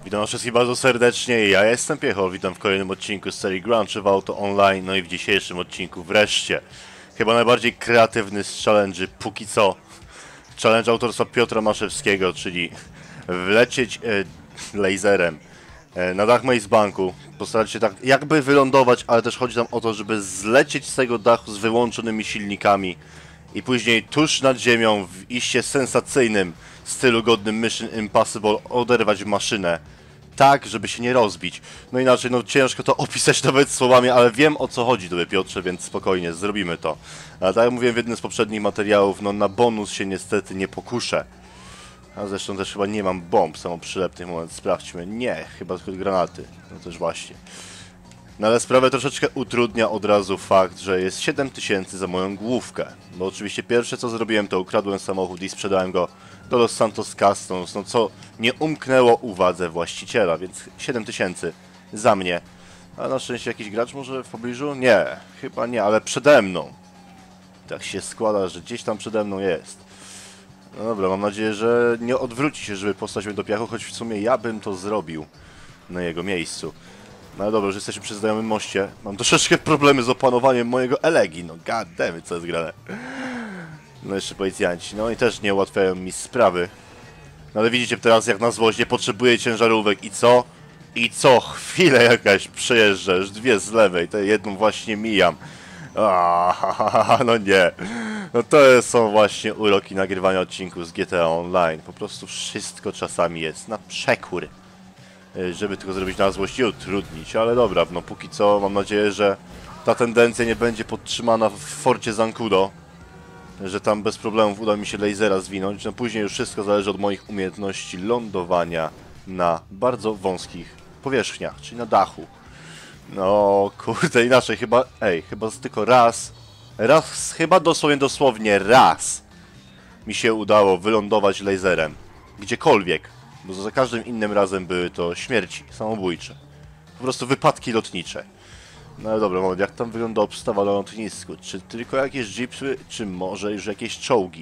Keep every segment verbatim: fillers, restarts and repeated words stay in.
Witam wszystkich bardzo serdecznie, ja jestem Piechol, witam w kolejnym odcinku z serii Grand Theft Auto Online, no i w dzisiejszym odcinku wreszcie chyba najbardziej kreatywny z challenge'y póki co. Challenge autorstwa Piotra Maszewskiego, czyli wlecieć e, laserem e, na dach Maze Banku, postarać się tak jakby wylądować, ale też chodzi tam o to, żeby zlecieć z tego dachu z wyłączonymi silnikami i później tuż nad ziemią w iście sensacyjnym stylu godnym Mission Impossible oderwać maszynę tak, żeby się nie rozbić. No inaczej, no ciężko to opisać nawet słowami, ale wiem o co chodzi tobie, Piotrze, więc spokojnie, zrobimy to. Ale tak jak mówiłem w jednym z poprzednich materiałów, no na bonus się niestety nie pokuszę. A zresztą też chyba nie mam bomb samoprzylepnych, moment, sprawdźmy. Nie, chyba tylko granaty. No też właśnie. No ale sprawę troszeczkę utrudnia od razu fakt, że jest siedem tysięcy za moją główkę. Bo oczywiście pierwsze co zrobiłem, to ukradłem samochód i sprzedałem go do Los Santos Customs, no co nie umknęło uwadze właściciela, więc siedem tysięcy za mnie. A na szczęście jakiś gracz może w pobliżu? Nie, chyba nie, ale przede mną. Tak się składa, że gdzieś tam przede mną jest. No dobra, mam nadzieję, że nie odwróci się, żeby postać mnie do piachu, choć w sumie ja bym to zrobił na jego miejscu. No ale dobra, już jesteśmy przy znajomym moście. Mam troszeczkę problemy z opanowaniem mojego Elegi. No goddammit, co jest grane. No jeszcze policjanci. No i też nie ułatwiają mi sprawy. No ale widzicie teraz jak na złość nie potrzebuję ciężarówek. I co? I co? Chwilę jakaś przejeżdża. Już dwie z lewej. Tę jedną właśnie mijam. Aaaa, no nie. No to są właśnie uroki nagrywania odcinków z G T A Online. Po prostu wszystko czasami jest na przekór, żeby tylko zrobić na złość i utrudnić, ale dobra, no póki co mam nadzieję, że ta tendencja nie będzie podtrzymana w forcie Zancudo, że tam bez problemów uda mi się lasera zwinąć, no później już wszystko zależy od moich umiejętności lądowania na bardzo wąskich powierzchniach, czyli na dachu. No kurde, inaczej chyba, ej, chyba tylko raz, raz, chyba dosłownie, dosłownie raz mi się udało wylądować laserem, gdziekolwiek. Bo za każdym innym razem były to śmierci samobójcze. Po prostu wypadki lotnicze. No ale dobra, moment, jak tam wygląda obstawa na lotnisku? Czy tylko jakieś jeepsy, czy może już jakieś czołgi?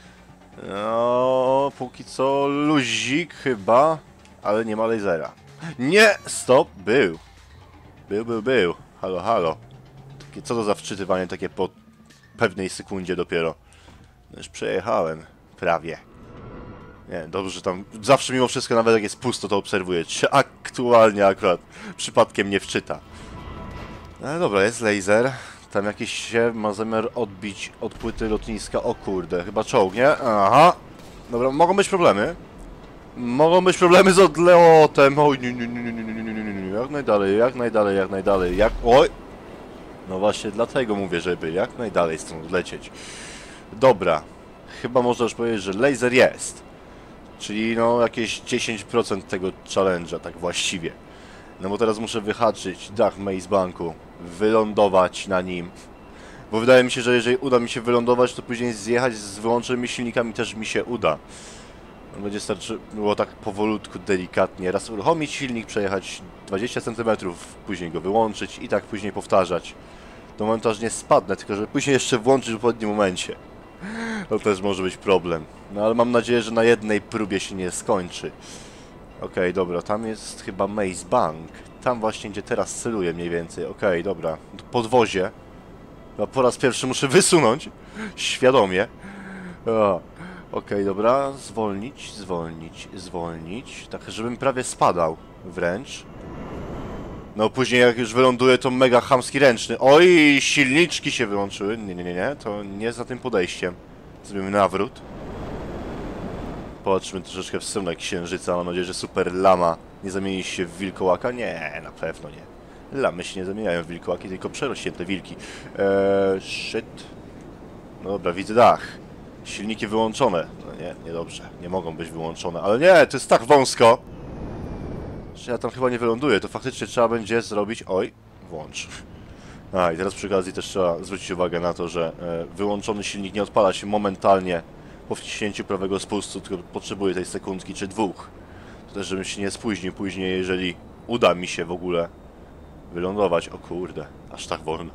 No, póki co luzik chyba, ale nie ma lasera. Nie! Stop! Był! Był, był, był. Halo, halo. Takie, co to za wczytywanie takie po pewnej sekundzie dopiero? No już przejechałem. Prawie. Nie, dobrze, że tam zawsze mimo wszystko, nawet jak jest pusto, to obserwuję, czy aktualnie akurat przypadkiem nie wczyta. No dobra, jest laser. Tam jakiś się ma zamiar odbić od płyty lotniska. O kurde, chyba czołg, nie? Aha. Dobra, mogą być problemy. Mogą być problemy z odlotem. Oj, nie, nie, nie, nie, nie, nie, nie, nie, jak najdalej, jak najdalej, jak najdalej, jak... Oj! No właśnie dlatego mówię, żeby jak najdalej stąd lecieć. Dobra. Chyba można już powiedzieć, że laser jest. Czyli no jakieś dziesięć procent tego challenge'a, tak właściwie. No bo teraz muszę wyhaczyć dach Maze Banku, wylądować na nim. Bo wydaje mi się, że jeżeli uda mi się wylądować, to później zjechać z wyłączonymi silnikami też mi się uda. No będzie starczy było tak powolutku, delikatnie, raz uruchomić silnik, przejechać dwadzieścia centymetrów, później go wyłączyć i tak później powtarzać. Do momentu aż nie spadnę, tylko że później jeszcze włączyć w odpowiednim momencie. To też może być problem. No ale mam nadzieję, że na jednej próbie się nie skończy. Okej, okay, dobra, tam jest chyba Maze Bank. Tam właśnie, gdzie teraz celuję mniej więcej. Okej, okay, dobra. Podwozie. No, po raz pierwszy muszę wysunąć. Świadomie. Okej, okay, dobra. Zwolnić, zwolnić, zwolnić. Tak, żebym prawie spadał. Wręcz. No później jak już wyląduję, to mega chamski ręczny. Oj, silniczki się wyłączyły. Nie, nie, nie, nie. To nie za tym podejściem. Zrobimy nawrót. Patrzmy troszeczkę w stronę księżyca. Mam nadzieję, że super lama nie zamieni się w wilkołaka. Nie, na pewno nie. Lamy się nie zamieniają w wilkołaki, tylko przerośnięte wilki. Eee, shit. No dobra, widzę dach. Silniki wyłączone. No nie, niedobrze. Nie mogą być wyłączone. Ale nie, to jest tak wąsko, że ja tam chyba nie wyląduję. To faktycznie trzeba będzie zrobić... Oj, włącz. A, i teraz przy okazji też trzeba zwrócić uwagę na to, że e, wyłączony silnik nie odpala się momentalnie po wciśnięciu prawego spustu, tylko potrzebuje tej sekundki czy dwóch. To też, żebym się nie spóźnił później, jeżeli uda mi się w ogóle wylądować. O kurde, aż tak wolno,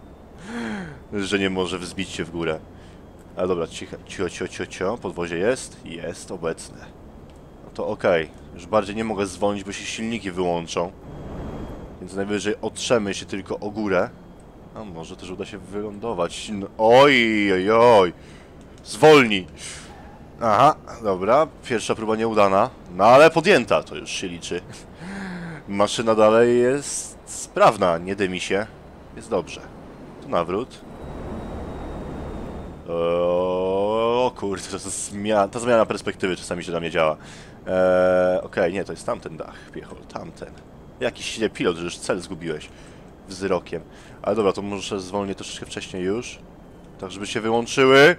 że nie może wzbić się w górę. Ale dobra, cicho, cicho, cicho, cicho, cicho. Podwozie jest? Jest obecne. to okej. Już bardziej nie mogę zwolnić, bo się silniki wyłączą. Więc najwyżej otrzemy się tylko o górę. A może też uda się wylądować. No, oj, oj, oj. Zwolnij. Aha, dobra. Pierwsza próba nieudana. No ale podjęta, to już się liczy. Maszyna dalej jest sprawna, nie dymi się. Jest dobrze. Tu nawrót. O kurde, to zmiana, ta zmiana perspektywy czasami się na mnie działa. Eee, Okej, okay, nie, to jest tamten dach, piechol, tamten. Jakiś nie, pilot, że już cel zgubiłeś wzrokiem. Ale dobra, to może zwolnię troszeczkę wcześniej już. Tak, żeby się wyłączyły.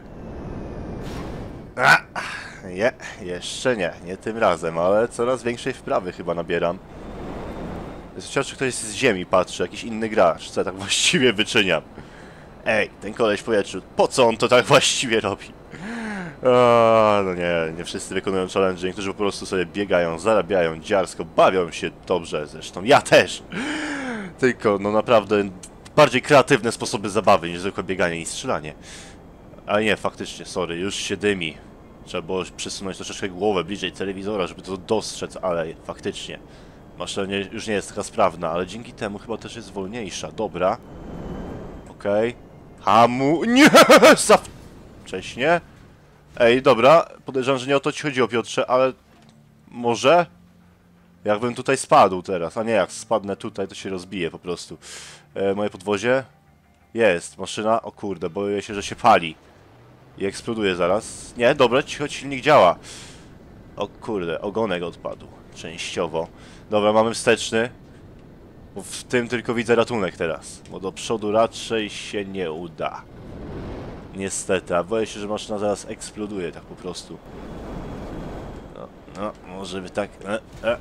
A, nie, jeszcze nie, nie tym razem, ale coraz większej wprawy chyba nabieram. Chociaż czy ktoś z ziemi patrzy, jakiś inny gracz, co ja tak właściwie wyczyniam. Ej, ten koleś w powietrzu, po co on to tak właściwie robi? A, no nie, nie wszyscy wykonują challenge, niektórzy po prostu sobie biegają, zarabiają dziarsko, bawią się dobrze, zresztą ja też. Tylko, no naprawdę, bardziej kreatywne sposoby zabawy niż zwykłe bieganie i strzelanie. Ale nie, faktycznie, sorry, już się dymi. Trzeba było przesunąć troszeczkę głowę bliżej telewizora, żeby to dostrzec, ale faktycznie. Maszyna nie, już nie jest taka sprawna, ale dzięki temu chyba też jest wolniejsza. Dobra. Okej. Okay. Hamu... Nie! Za wcześnie. Ej, dobra. Podejrzewam, że nie o to ci chodziło, Piotrze, ale... Może? Jakbym tutaj spadł teraz. A nie, jak spadnę tutaj, to się rozbije po prostu. E, moje podwozie? Jest. Maszyna... O kurde, boję się, że się pali. I eksploduje zaraz. Nie, dobra, cicho, silnik działa. O kurde, ogonek odpadł. Częściowo. Dobra, mamy wsteczny. Bo w tym tylko widzę ratunek teraz. Bo do przodu raczej się nie uda. Niestety, a boję się, że maszyna zaraz eksploduje tak po prostu. No, no, może by tak... E, e.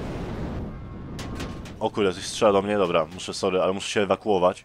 O kurde, coś strzela do mnie, dobra, muszę, sorry, ale muszę się ewakuować.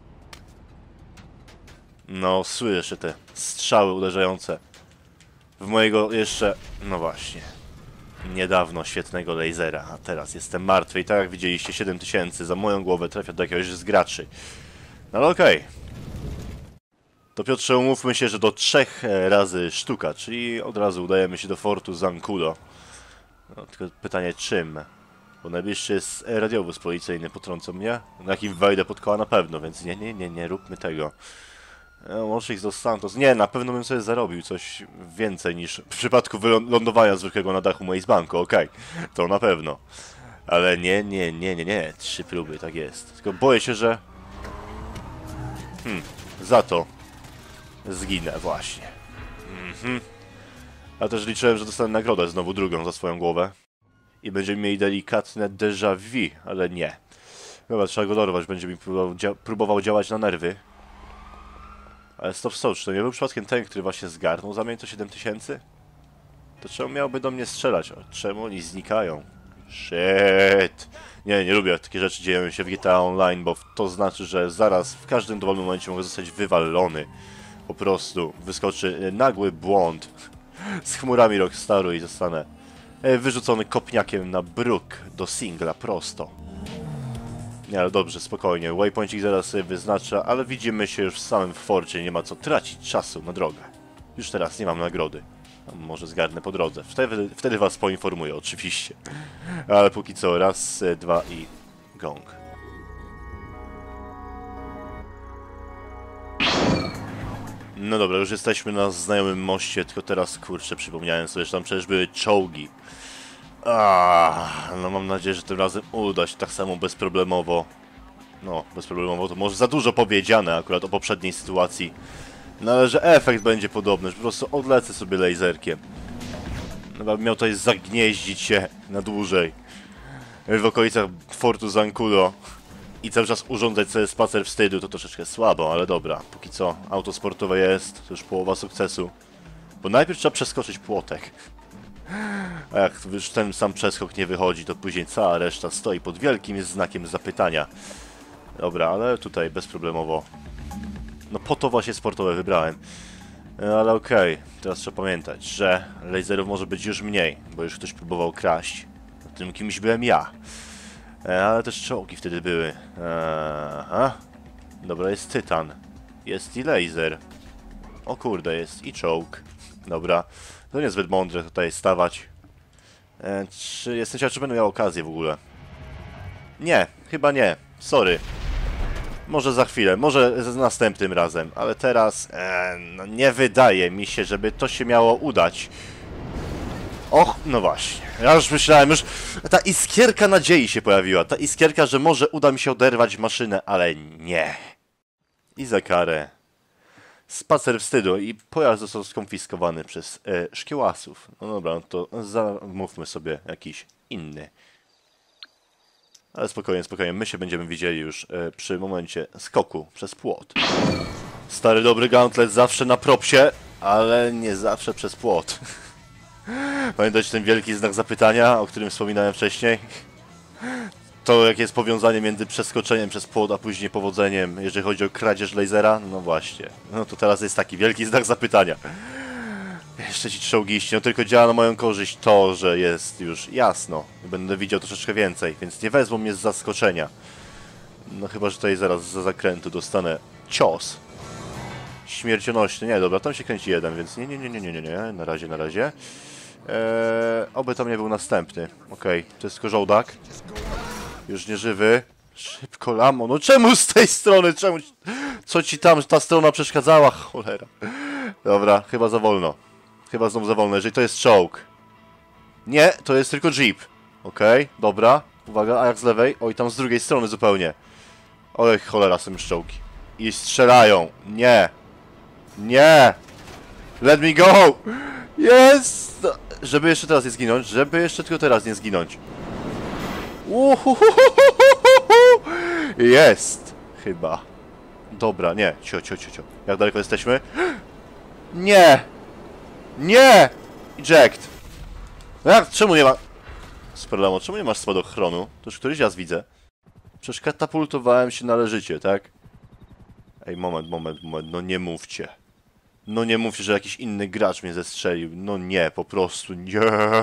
No, słyszę te strzały uderzające w mojego jeszcze... No właśnie. Niedawno świetnego lasera, a teraz jestem martwy i tak jak widzieliście, siedem tysięcy za moją głowę trafia do jakiegoś z graczy. No ale okej. Okay. To Piotrze, umówmy się, że do trzech razy sztuka, czyli od razu udajemy się do fortu Zancudo. No, tylko pytanie czym? Bo najbliższy jest radiowóz policyjny, potrącą mnie? Na jakim wejdę pod koła na pewno, więc nie, nie, nie, nie róbmy tego. Łącznik dos Santos. Nie, na pewno bym sobie zarobił coś więcej niż w przypadku wylądowania zwykłego na dachu Maze Banku, okej. Okay. To na pewno. Ale nie, nie, nie, nie, nie. Trzy próby, tak jest. Tylko boję się, że... Hmm, za to zginę właśnie. Mhm. A też liczyłem, że dostanę nagrodę znowu drugą za swoją głowę. I będziemy mieli delikatne déjà vu, ale nie. Dobra, trzeba go dorwać, będzie mi próbował, dzia próbował działać na nerwy. Ale stop, stop, czy to nie był przypadkiem ten, który właśnie zgarnął za mnie to siedem tysięcy? To czemu miałby do mnie strzelać? Czemu oni znikają? Shit. Nie, nie lubię, jak takie rzeczy dzieją się w G T A Online, bo to znaczy, że zaraz w każdym dowolnym momencie mogę zostać wywalony. Po prostu wyskoczy nagły błąd z chmurami Rockstaru i zostanę wyrzucony kopniakiem na bruk do singla prosto. Nie, ale dobrze, spokojnie. Waypointik zaraz sobie wyznacza, ale widzimy się już w samym forcie. Nie ma co tracić czasu na drogę. Już teraz nie mam nagrody. A może zgarnę po drodze. Wtedy, wtedy was poinformuję, oczywiście. Ale póki co, raz, dwa i gong. No dobra, już jesteśmy na znajomym moście, tylko teraz, kurczę, przypomniałem sobie, że tam przecież były czołgi. Ah, no mam nadzieję, że tym razem uda się tak samo bezproblemowo. No, bezproblemowo to może za dużo powiedziane akurat o poprzedniej sytuacji. No ale że efekt będzie podobny, że po prostu odlecę sobie laserkiem. No, miał tutaj zagnieździć się na dłużej w okolicach fortu Zancudo i cały czas urządzać sobie spacer wstydu, to troszeczkę słabo, ale dobra. Póki co auto sportowe jest, to już połowa sukcesu. Bo najpierw trzeba przeskoczyć płotek. A jak już ten sam przeskok nie wychodzi, to później cała reszta stoi pod wielkim znakiem zapytania. Dobra, ale tutaj bezproblemowo. No po to właśnie sportowe wybrałem. Ale okej, okay. Teraz trzeba pamiętać, że laserów może być już mniej, bo już ktoś próbował kraść. Tym kimś byłem ja. Ale też czołgi wtedy były. Aha. Dobra, jest tytan. Jest i laser. O kurde, jest i czołg. Dobra. To niezbyt mądre tutaj stawać. E, czy jestem ciekaw, czy będę miał okazję w ogóle? Nie, chyba nie. Sorry. Może za chwilę, może z następnym razem, ale teraz e, no nie wydaje mi się, żeby to się miało udać. Och, no właśnie. Ja już myślałem, już ta iskierka nadziei się pojawiła. Ta iskierka, że może uda mi się oderwać maszynę, ale nie. I za karę. Spacer wstydu i pojazd został skonfiskowany przez e, szkiełasów. No dobra, no to zamówmy sobie jakiś inny. Ale spokojnie, spokojnie, my się będziemy widzieli już e, przy momencie skoku przez płot. Stary dobry gauntlet zawsze na propsie, ale nie zawsze przez płot. Pamiętacie ten wielki znak zapytania, o którym wspominałem wcześniej? To jakie jest powiązanie między przeskoczeniem przez płot, a później powodzeniem, jeżeli chodzi o kradzież lasera? No właśnie. No to teraz jest taki wielki znak zapytania. Jeszcze ci czołgiści, no tylko działa na moją korzyść to, że jest już jasno. Będę widział troszeczkę więcej, więc nie wezmą mnie z zaskoczenia. No chyba, że tutaj zaraz za zakrętu dostanę cios. Śmiercionośny, nie, dobra, tam się kręci jeden, więc nie, nie, nie, nie, nie, nie, nie, na razie, na razie. Eee, oby tam nie był następny. Okej, okay. To jest tylko żołdak. Już nie żywy. Szybko, Lamo, no czemu z tej strony, czemu, co ci tam ta strona przeszkadzała, cholera. Dobra, chyba za wolno. Chyba znowu za wolno, jeżeli to jest czołg. Nie, to jest tylko jeep. Okej, okay, dobra. Uwaga, a jak z lewej? Oj, tam z drugiej strony zupełnie. Oj, cholera, są już czołgi. I strzelają. Nie. Nie. Let me go. Jest. Żeby jeszcze teraz nie zginąć. Żeby jeszcze tylko teraz nie zginąć. Uhuhuhuhuhuhu. Jest. Chyba. Dobra, nie. Cio, cio, cio, cio. Jak daleko jesteśmy? Nie. Nie. Eject. No jak? Czemu nie ma... Sperlamo, czemu nie masz spadochronu? To już któryś raz widzę. Przecież katapultowałem się należycie, tak? Ej, moment, moment, moment. No nie mówcie. No nie mówcie, że jakiś inny gracz mnie zestrzelił. No nie, po prostu nie.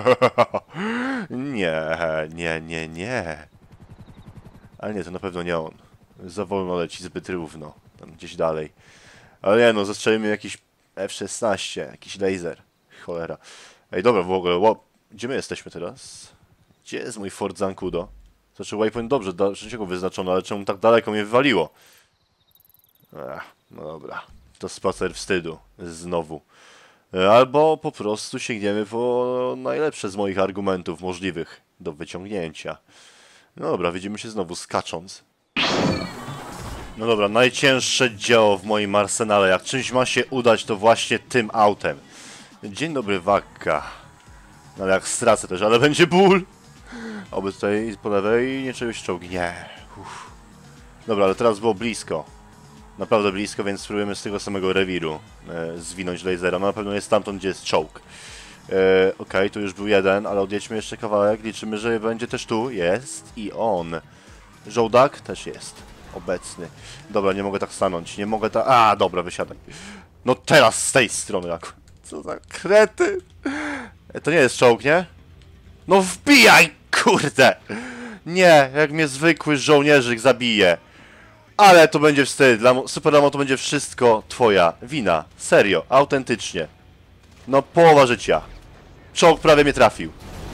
Nie, nie, nie, nie. Ale nie, to na pewno nie on. Za wolno leci, zbyt równo. Tam gdzieś dalej. Ale nie no, zestrzelił mnie jakiś F szesnaście, jakiś laser. Cholera. Ej, dobra, w ogóle, wow. Gdzie my jesteśmy teraz? Gdzie jest mój Fort Zancudo? Znaczy, waypoint dobrze, dlaczego wyznaczony, ale czemu tak daleko mnie wywaliło? Ech, no dobra. To spacer wstydu. Znowu. Albo po prostu sięgniemy po najlepsze z moich argumentów możliwych do wyciągnięcia. No dobra, widzimy się znowu skacząc. No dobra, najcięższe dzieło w moim arsenale. Jak czymś ma się udać, to właśnie tym autem. Dzień dobry, Wakka. No ale jak stracę też, ale będzie ból. Oby tutaj po lewej nie czegoś czołgi. Nie. Uff. Dobra, ale teraz było blisko. Naprawdę blisko, więc spróbujemy z tego samego rewiru e, zwinąć lasera. No na pewno jest stamtąd, gdzie jest czołg. E, Okej, okay, tu już był jeden, ale odjedźmy jeszcze kawałek. Liczymy, że będzie też tu. Jest i on. Żołdak też jest obecny. Dobra, nie mogę tak stanąć. Nie mogę tak... A, dobra, wysiadaj. No teraz z tej strony. Jak... Co za krety. E, to nie jest czołg, nie? No wbijaj, kurde. Nie, jak mnie zwykły żołnierzyk zabije. Ale to będzie wstyd. Super Lamo, to będzie wszystko twoja wina. Serio, autentycznie. No połowa życia. Czołg prawie mnie trafił.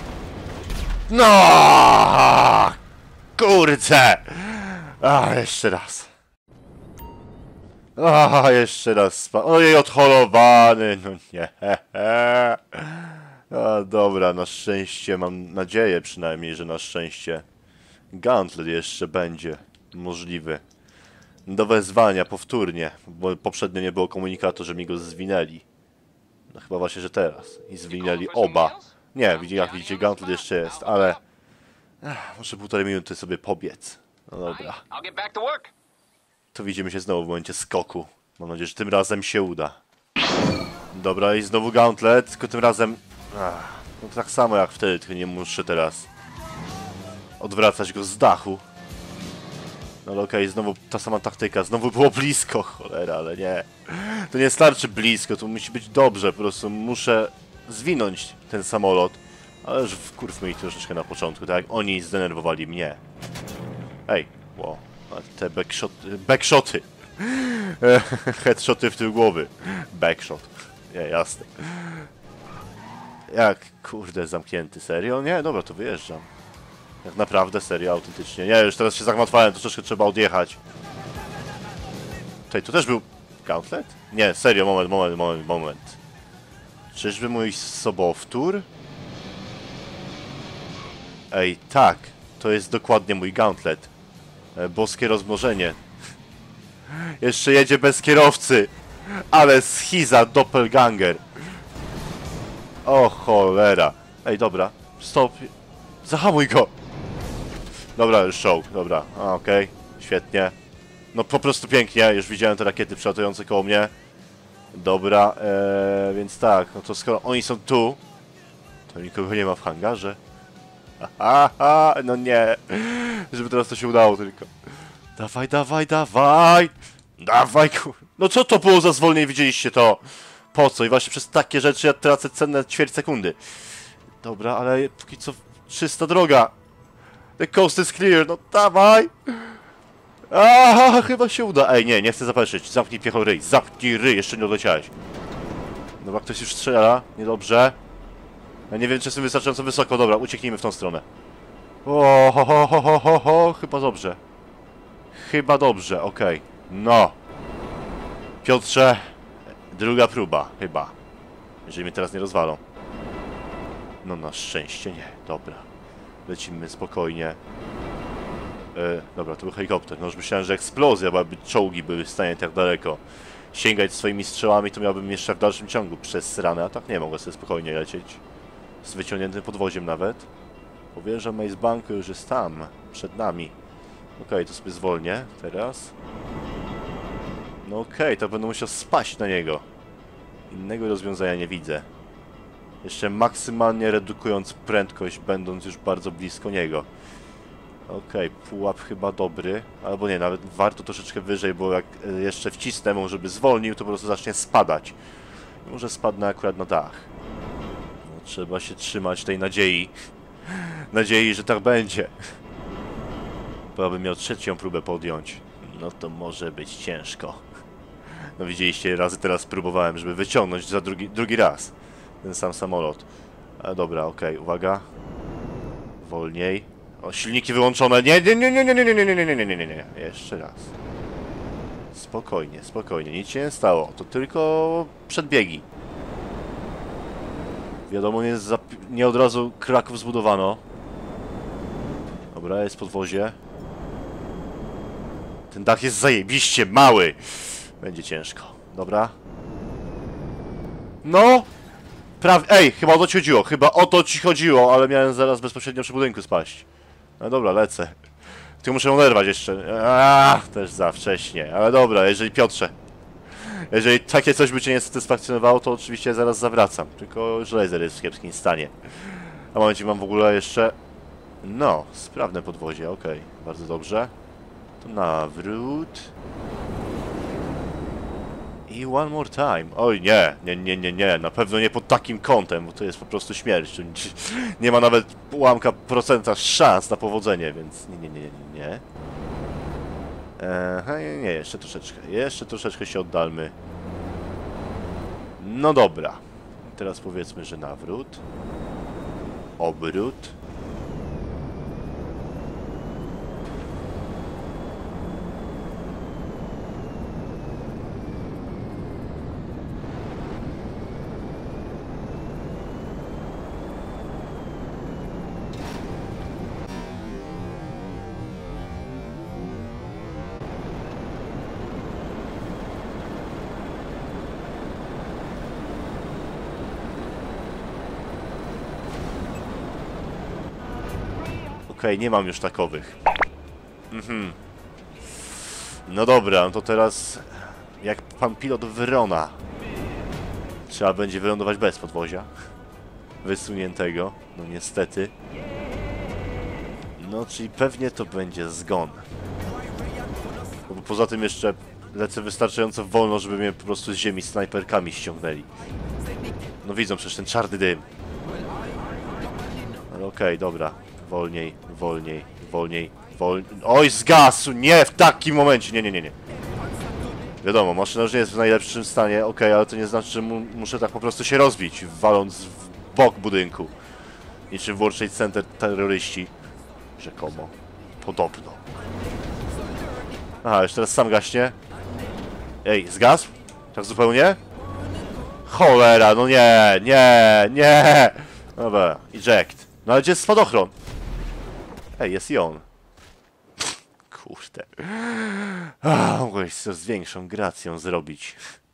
No, kurde. A, jeszcze raz. A, jeszcze raz. Ojej, odholowany. No nie. A, dobra, na szczęście, mam nadzieję przynajmniej, że na szczęście Gauntlet jeszcze będzie możliwy do wezwania powtórnie, bo poprzednio nie było komunikatu, że mi go zwinęli. No chyba właśnie, że teraz. I zwinęli oba. Nie, jak widzicie, Gauntlet jeszcze jest, ale... Ech, może półtorej minuty sobie pobiec. No dobra. To widzimy się znowu w momencie skoku. Mam nadzieję, że tym razem się uda. Dobra, i znowu Gauntlet, tylko tym razem... Ach, no tak samo jak wtedy, tylko nie muszę teraz odwracać go z dachu. No ale okej, okay, znowu ta sama taktyka, znowu było blisko, cholera, ale nie. To nie starczy blisko, to musi być dobrze, po prostu muszę zwinąć ten samolot. Ale już wkurwmy ich troszeczkę na początku, tak jak oni zdenerwowali mnie. Ej, wow, a te backshoty, backshoty. Headshoty w tył głowy. Backshot, nie, jasne. Jak, kurde, zamknięty, serio? Nie, dobra, to wyjeżdżam. Jak naprawdę, serio, autentycznie. Nie, już teraz się zagmatwałem, to troszkę trzeba odjechać. Tutaj, to też był gauntlet? Nie, serio, moment, moment, moment, moment. Czyżby mój sobowtór? Ej, tak, to jest dokładnie mój gauntlet. E, boskie rozmnożenie. Jeszcze jedzie bez kierowcy. Ale schiza, doppelganger. O cholera. Ej, dobra, stop. Zahamuj go. Dobra, już show, dobra, a okej, okay. Świetnie. No po prostu pięknie, już widziałem te rakiety przelatujące koło mnie. Dobra, ee, więc tak, no to skoro oni są tu, to nikogo nie ma w hangarze. Aha, no nie, żeby teraz to się udało tylko. Dawaj, dawaj, dawaj! Dawaj, kur... No co to było za zwolnienie, widzieliście to? Po co? I właśnie przez takie rzeczy ja tracę cenne ćwierć sekundy. Dobra, ale póki co czysta droga. The coast is clear, no dawaj! Aha, chyba się uda. Ej, nie, nie chcę zapeszyć. Zamknij piecho ryj, zamknij ryj, jeszcze nie odleciałeś. Dobra, ktoś już strzela, niedobrze. Ja nie wiem, czy jestem wystarczająco wysoko. Dobra, ucieknijmy w tą stronę. O, ho, ho, ho, ho, ho, ho. Chyba dobrze. Chyba dobrze, okej. Okay. No. Piotrze, druga próba, chyba. Jeżeli mnie teraz nie rozwalą. No na szczęście nie, dobra. Lecimy spokojnie. E, dobra, to był helikopter. No już myślałem, że eksplozja, bo jakby czołgi były w stanie tak daleko sięgać swoimi strzałami, to miałbym jeszcze w dalszym ciągu przez ranę, a tak nie, mogę sobie spokojnie lecieć. Z wyciągniętym podwoziem nawet. Powierzam Maze Banku już jest tam, przed nami. Okej, okay, to sobie zwolnię teraz. No okej, okay, to będę musiał spaść na niego. Innego rozwiązania nie widzę. Jeszcze maksymalnie redukując prędkość, będąc już bardzo blisko niego. Okej, okay, pułap chyba dobry. Albo nie, nawet warto troszeczkę wyżej, bo jak jeszcze wcisnę mu, żeby zwolnił, to po prostu zacznie spadać. I może spadnę akurat na dach. No, trzeba się trzymać tej nadziei. Nadziei, że tak będzie. Bo abym miał trzecią próbę podjąć, no to może być ciężko. No widzieliście, razy teraz próbowałem, żeby wyciągnąć za drugi, drugi raz ten sam samolot. Ale dobra, okej, okay, uwaga. Wolniej. O, silniki wyłączone. Nie, nie, nie, nie, nie, nie, nie, nie, nie, nie, nie, nie, nie, nie. Jeszcze raz. Spokojnie, spokojnie, nic się nie stało. To tylko przedbiegi. Wiadomo, nie, nie od razu Kraków zbudowano. Dobra, jest podwozie. Ten dach jest zajebiście mały. Będzie ciężko. Dobra. No! Prawie... Ej, chyba o to ci chodziło. Chyba o to ci chodziło, ale miałem zaraz bezpośrednio przy budynku spaść. No dobra, lecę. Tylko muszę oderwać jeszcze. Aaaa, też za wcześnie. Ale dobra, jeżeli Piotrze, jeżeli takie coś by cię nie satysfakcjonowało, to oczywiście zaraz zawracam. Tylko już laser jest w kiepskim stanie. A momencie mam w ogóle jeszcze... No, sprawne podwozie, okej. Okay. Bardzo dobrze. To nawrót. I one more time. Oj nie, nie, nie, nie, nie. Na pewno nie pod takim kątem, bo to jest po prostu śmierć. Nie ma nawet ułamka procenta szans na powodzenie, więc nie, nie, nie, nie, nie. Eee, nie, nie, jeszcze troszeczkę. Jeszcze troszeczkę się oddalmy. No dobra. Teraz powiedzmy, że nawrót. Obrót. Okej, okay, nie mam już takowych. Mhm. No dobra, no to teraz jak pan pilot Wrona. Trzeba będzie wylądować bez podwozia wysuniętego, no niestety. No, czyli pewnie to będzie zgon. Bo poza tym jeszcze lecę wystarczająco wolno, żeby mnie po prostu z ziemi snajperkami ściągnęli. No widzą przecież ten czarny dym. Ale okej, okay, dobra. Wolniej, wolniej, wolniej, wolniej. Oj, zgasł! Nie, w takim momencie! Nie, nie, nie, nie. Wiadomo, maszyna już nie jest w najlepszym stanie, okej, okay, ale to nie znaczy, że mu, muszę tak po prostu się rozbić, waląc w bok budynku. Niczym w World Trade Center terroryści. Rzekomo. Podobno. Aha, już teraz sam gaśnie. Ej, zgasł? Tak zupełnie? Cholera, no nie, nie, nie! Dobra, eject. No ale gdzie jest spadochron? Ej, jest i on. Kurde. Mogłeś to z większą gracją zrobić.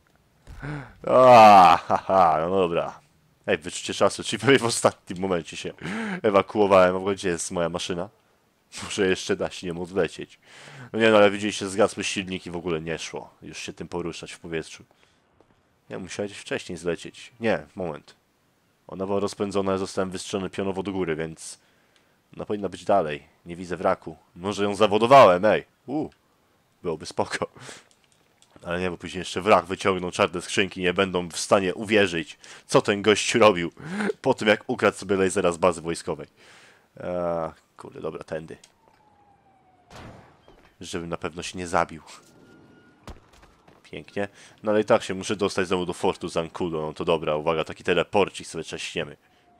A, haha, no dobra. Ej, wyczucie czasu, czyli pewnie w ostatnim momencie się ewakuowałem. W ogóle gdzie jest moja maszyna? Może jeszcze da się nią odlecieć. No nie no, ale widzieliście, zgasły silniki, w ogóle nie szło już się tym poruszać w powietrzu. Nie, musiałeś wcześniej zlecieć. Nie, moment. Ona była rozpędzona, ja zostałem wystrzelony pionowo do góry, więc... Ona powinna być dalej. Nie widzę wraku. Może ją zawodowałem, ej. Uuu. Byłoby spoko. Ale nie, bo później jeszcze wrak wyciągną czarne skrzynki, nie będą w stanie uwierzyć, co ten gość robił po tym, jak ukradł sobie lasera z bazy wojskowej. A, kurde, dobra, tędy. Żebym na pewno się nie zabił. Pięknie. No ale i tak się muszę dostać znowu do fortu Zancudo. No to dobra, uwaga, taki teleporcik sobie cześniemy.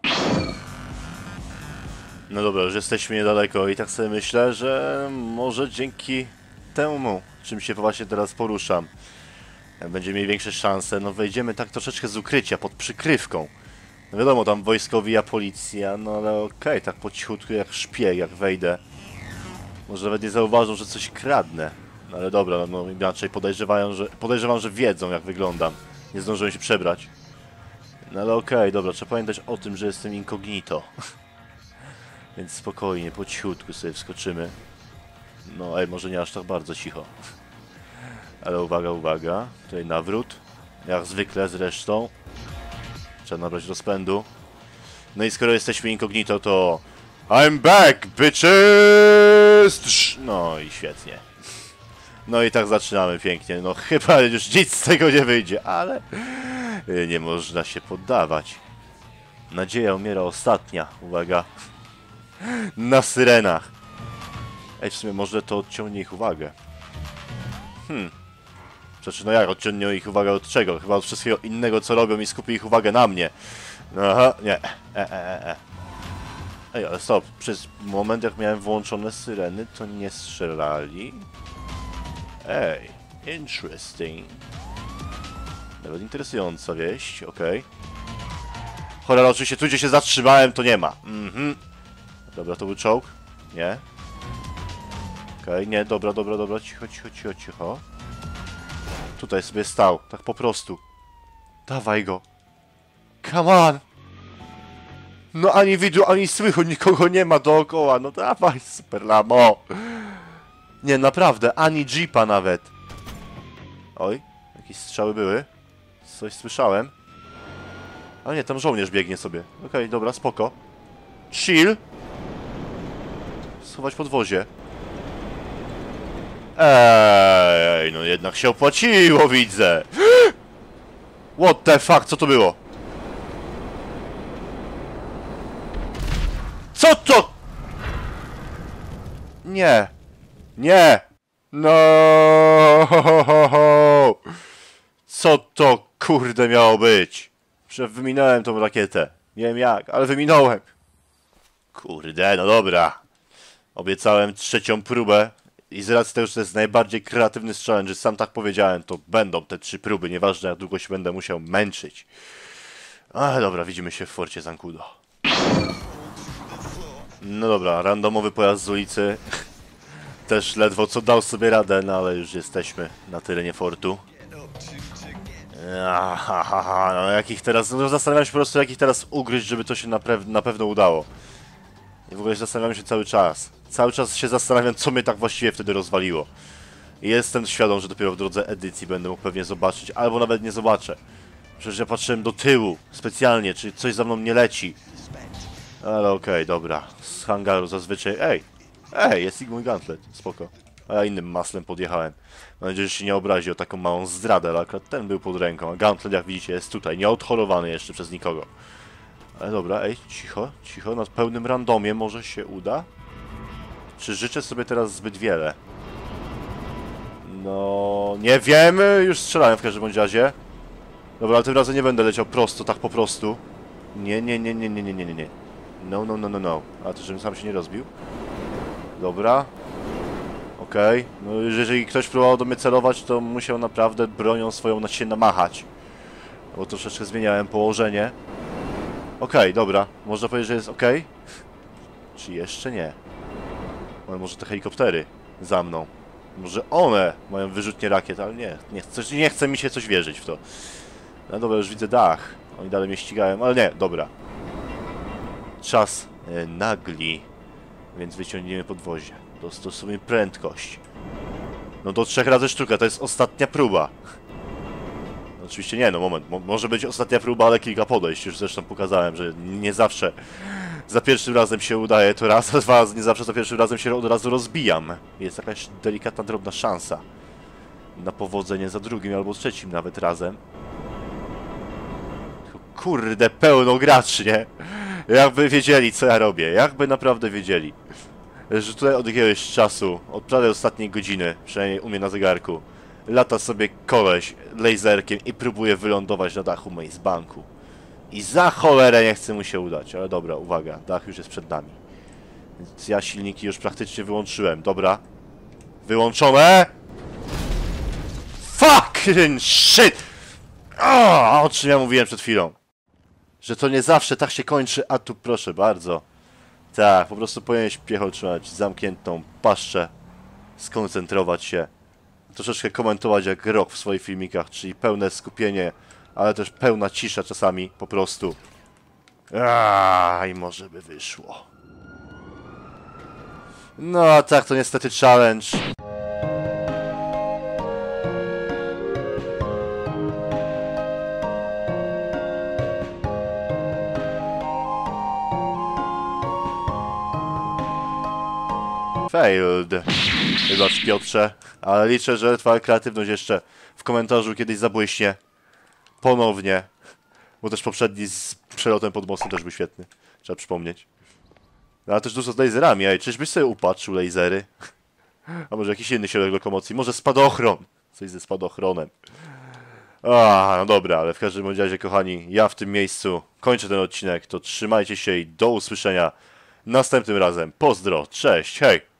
No dobra, już jesteśmy niedaleko i tak sobie myślę, że może dzięki temu, czym się właśnie teraz poruszam, będziemy mieli większe szanse. No wejdziemy tak troszeczkę z ukrycia, pod przykrywką. No wiadomo, tam wojskowi, a policja, no ale okej, okay, tak po cichutku jak szpieg, jak wejdę. Może nawet nie zauważą, że coś kradnę. No ale dobra, no inaczej podejrzewają, że, podejrzewam, że wiedzą, jak wyglądam. Nie zdążyłem się przebrać. No ale okej, okay, dobra, trzeba pamiętać o tym, że jestem incognito. Więc spokojnie, po cichutku sobie wskoczymy. No ej, może nie aż tak bardzo cicho. Ale uwaga, uwaga. Tutaj nawrót. Jak zwykle zresztą. Trzeba nabrać rozpędu. No i skoro jesteśmy incognito, to... I'm back, bitches! No i świetnie. No i tak zaczynamy pięknie. No chyba już nic z tego nie wyjdzie, ale... Nie można się poddawać. Nadzieja umiera ostatnia. Uwaga. Na syrenach. Ej, w sumie może to odciągnie ich uwagę. Hmm. Znaczy, no jak odciągnie ich uwagę od czego? Chyba od wszystkiego innego, co robią i skupi ich uwagę na mnie. Aha, nie. E, e, e, e. Ej, ale stop. Przez moment, jak miałem włączone syreny, to nie strzelali. Ej, interesting. Nawet interesująca wieść, okej. Okay. Cholera, oczywiście tu, gdzie się zatrzymałem, to nie ma. Mhm. Dobra, to był czołg? Nie. Okej, okay, nie, dobra, dobra, dobra, cicho, cicho, cicho, cicho. Tutaj sobie stał, tak po prostu. Dawaj go. Come on! No ani widu, ani słychu, nikogo nie ma dookoła, no dawaj, super lamo. Nie, naprawdę, ani jeepa nawet. Oj, jakieś strzały były. Coś słyszałem. A nie, tam żołnierz biegnie sobie. Okej, okay, dobra, spoko. Chill. Schować podwozie. Ej, no jednak się opłaciło, widzę. What the fuck, co to było? Co to? Nie. Nie. No. Co to kurde miało być? Że wyminąłem tą rakietę. Nie wiem jak, ale wyminąłem. Kurde, no dobra. Obiecałem trzecią próbę. I z racji tego, że to jest najbardziej kreatywny z challenge, sam tak powiedziałem, to będą te trzy próby, nieważne jak długo się będę musiał męczyć. Ale dobra, widzimy się w forcie Zancudo. No dobra, randomowy pojazd z ulicy. Też ledwo co dał sobie radę, no ale już jesteśmy na terenie fortu. Ahaha, no jakich teraz, no zastanawiam się po prostu jakich teraz ugryźć, żeby to się na, na pewno udało. I w ogóle zastanawiam się cały czas. Cały czas się zastanawiam, co mnie tak właściwie wtedy rozwaliło. I jestem świadom, że dopiero w drodze edycji będę mógł pewnie zobaczyć, albo nawet nie zobaczę. Przecież ja patrzyłem do tyłu, specjalnie, czy coś za mną nie leci. Ale okej, okay, dobra. Z hangaru zazwyczaj... Ej! Ej, jest i mój gauntlet, spoko. A ja innym maslem podjechałem. Mam nadzieję, że się nie obrazi o taką małą zdradę, ale akurat ten był pod ręką. A gauntlet, jak widzicie, jest tutaj, nieodchorowany jeszcze przez nikogo. Ale dobra, ej, cicho, cicho, na pełnym randomie może się uda? Czy życzę sobie teraz zbyt wiele? No, nie wiem, już strzelałem w każdym bądź razie. Dobra, ale tym razem nie będę leciał prosto, tak po prostu. Nie, nie, nie, nie, nie, nie, nie, nie, nie. No, no, no, no, no. A to, żebym sam się nie rozbił? Dobra. Okej. Okay. No jeżeli ktoś próbował do mnie celować, to musiał naprawdę bronią swoją na się namachać. Bo troszeczkę zmieniałem położenie. Okej, okay, dobra. Można powiedzieć, że jest ok? Czy jeszcze nie? Ale może te helikoptery za mną. Może one mają wyrzutnie rakiet, ale nie. Nie, coś, nie chce mi się coś wierzyć w to. No dobra, już widzę dach. Oni dalej mnie ścigają, ale nie, dobra. Czas e, nagli. Więc wyciągniemy podwozie. Dostosujmy prędkość. No do trzech razy sztuka, to jest ostatnia próba. No, oczywiście nie, no moment. Mo może być ostatnia próba, ale kilka podejść. Już zresztą pokazałem, że nie zawsze za pierwszym razem się udaje to raz, a dwa, nie zawsze za pierwszym razem się od razu rozbijam. Jest jakaś delikatna, drobna szansa na powodzenie za drugim albo trzecim nawet razem. Kurde, pełno graczy, nie? Jakby wiedzieli, co ja robię. Jakby naprawdę wiedzieli. Że tutaj od jakiegoś czasu, od prawie ostatniej godziny, przynajmniej u mnie na zegarku, lata sobie koleś laserkiem i próbuje wylądować na dachu Maze Banku. I za cholerę nie chce mu się udać. Ale dobra, uwaga, dach już jest przed nami. Więc ja silniki już praktycznie wyłączyłem. Dobra. Wyłączone! Fucking shit! O, o czym ja mówiłem przed chwilą? Że to nie zawsze tak się kończy, a tu proszę bardzo. Tak, po prostu powinieneś piechą trzymać zamkniętą paszczę, skoncentrować się, troszeczkę komentować jak Rock w swoich filmikach, czyli pełne skupienie, ale też pełna cisza czasami, po prostu. Aaaa, i może by wyszło. No a tak, to niestety challenge. Failed. Wybacz, Piotrze, ale liczę, że twoja kreatywność jeszcze w komentarzu kiedyś zabłyśnie. Ponownie. Bo też poprzedni z przelotem pod mostem też był świetny. Trzeba przypomnieć. No, ale też dużo z laserami, ej, czyżbyś sobie upatrzył lasery? A może jakiś inny środek lokomocji? Może spadochron? Coś ze spadochronem. A, no dobra, ale w każdym razie, kochani, ja w tym miejscu kończę ten odcinek, to trzymajcie się i do usłyszenia następnym razem. Pozdro, cześć, hej!